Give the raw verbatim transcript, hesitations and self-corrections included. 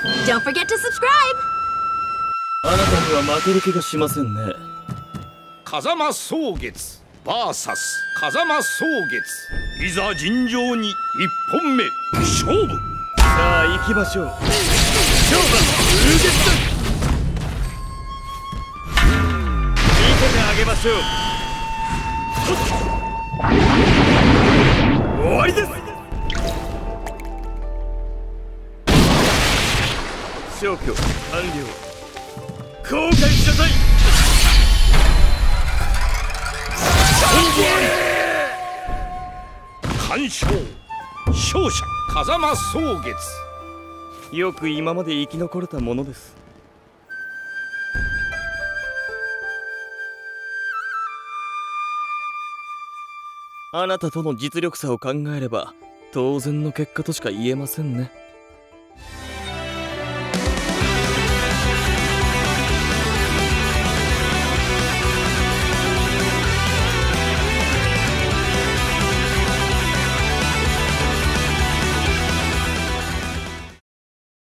Don't forget to subscribe! あなたには負ける気がしませんね。 風間草月 ブイエス 風間草月、いざ尋常に一本目勝負。 さあ行きましょう。勝負風月だ。見せてあげましょう。終わりです。消去完了。後悔しなさい。 完勝。勝者風間草月。 よく今まで生き残れたものです。あなたとの実力差を考えれば当然の結果としか言えませんね。